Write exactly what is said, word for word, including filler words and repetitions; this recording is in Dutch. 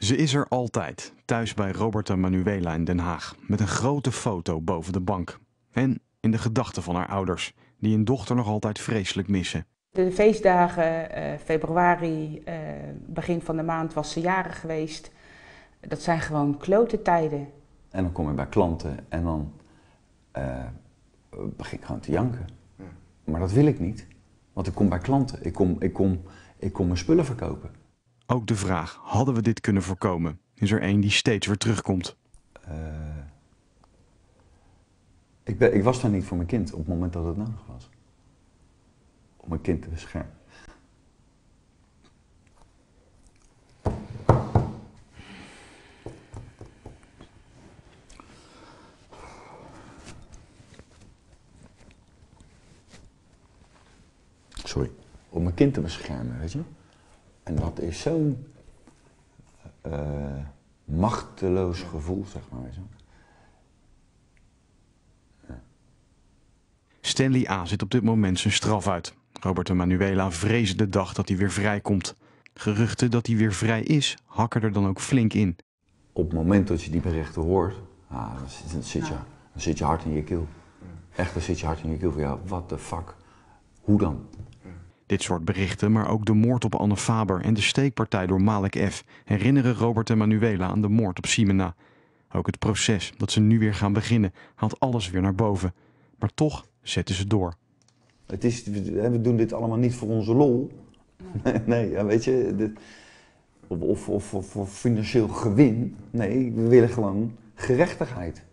Ze is er altijd, thuis bij Roberta Manuela in Den Haag, met een grote foto boven de bank. En in de gedachten van haar ouders, die hun dochter nog altijd vreselijk missen. De feestdagen, uh, februari, uh, begin van de maand was ze jarig geweest. Dat zijn gewoon klote tijden. En dan kom je bij klanten en dan uh, begin ik gewoon te janken. Ja. Maar dat wil ik niet, want ik kom bij klanten, ik kom, ik kom, ik kom mijn spullen verkopen. Ook de vraag, hadden we dit kunnen voorkomen, is er één die steeds weer terugkomt. Uh, ik, ben, ik was daar niet voor mijn kind op het moment dat het nodig was. Om mijn kind te beschermen. Sorry. Om mijn kind te beschermen, weet je. En dat is zo'n uh, machteloos gevoel, zeg maar, weet je. Ja. Stanley A. zit op dit moment zijn straf uit. Roberta Manuela vreest de dag dat hij weer vrijkomt. Geruchten dat hij weer vrij is, hakken er dan ook flink in. Op het moment dat je die berichten hoort, ah, dan, zit, dan, zit je, dan zit je hart in je keel. Echt, dan zit je hart in je keel van ja, what the fuck, hoe dan? Dit soort berichten, maar ook de moord op Anne Faber en de steekpartij door Malek F. herinneren Roberta Manuela aan de moord op Ximena. Ook het proces dat ze nu weer gaan beginnen haalt alles weer naar boven. Maar toch zetten ze door. Het is, we doen dit allemaal niet voor onze lol. Nee, nee ja, weet je, dit, of, of, of, of voor financieel gewin. Nee, we willen gewoon gerechtigheid.